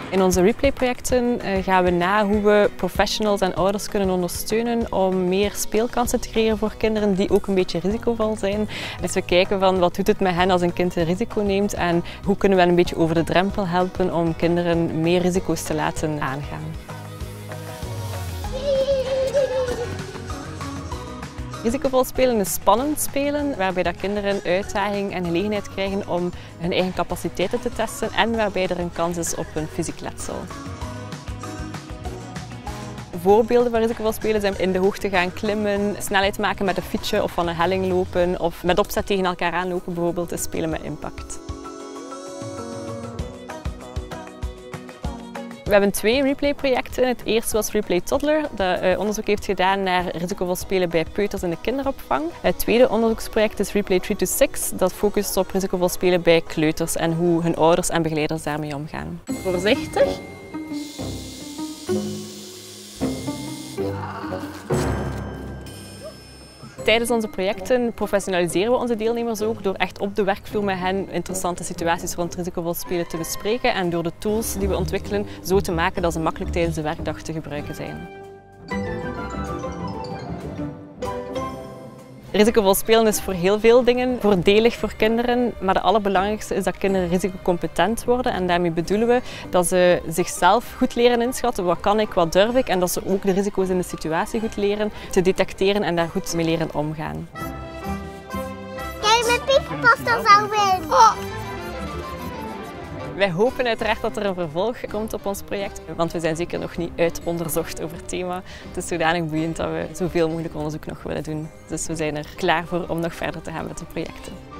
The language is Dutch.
In onze replay-projecten gaan we na hoe we professionals en ouders kunnen ondersteunen om meer speelkansen te creëren voor kinderen die ook een beetje risicovol zijn. Dus we kijken van wat doet het met hen als een kind een risico neemt en hoe kunnen we hen een beetje over de drempel helpen om kinderen meer risico's te laten aangaan. Risicovol spelen is spannend spelen, waarbij dat kinderen uitdaging en gelegenheid krijgen om hun eigen capaciteiten te testen en waarbij er een kans is op een fysiek letsel. Voorbeelden van risicovol spelen zijn in de hoogte gaan klimmen, snelheid maken met een fietsje of van een helling lopen of met opzet tegen elkaar aanlopen, bijvoorbeeld is spelen met impact. We hebben 2 replay-projecten. Het eerste was Replay Toddler, dat onderzoek heeft gedaan naar risicovol spelen bij peuters in de kinderopvang. Het tweede onderzoeksproject is Replay 3-6, dat focust op risicovol spelen bij kleuters en hoe hun ouders en begeleiders daarmee omgaan. Voorzichtig. Tijdens onze projecten professionaliseren we onze deelnemers ook door echt op de werkvloer met hen interessante situaties rond risicovol spelen te bespreken en door de tools die we ontwikkelen zo te maken dat ze makkelijk tijdens de werkdag te gebruiken zijn. Risicovol spelen is voor heel veel dingen voordelig voor kinderen, maar het allerbelangrijkste is dat kinderen risicocompetent worden en daarmee bedoelen we dat ze zichzelf goed leren inschatten, wat kan ik, wat durf ik en dat ze ook de risico's in de situatie goed leren te detecteren en daar goed mee leren omgaan. Kijk, met piepenpasta zou winnen! Oh. Wij hopen uiteraard dat er een vervolg komt op ons project, want we zijn zeker nog niet uitonderzocht over het thema. Het is zodanig boeiend dat we zoveel mogelijk onderzoek nog willen doen. Dus we zijn er klaar voor om nog verder te gaan met de projecten.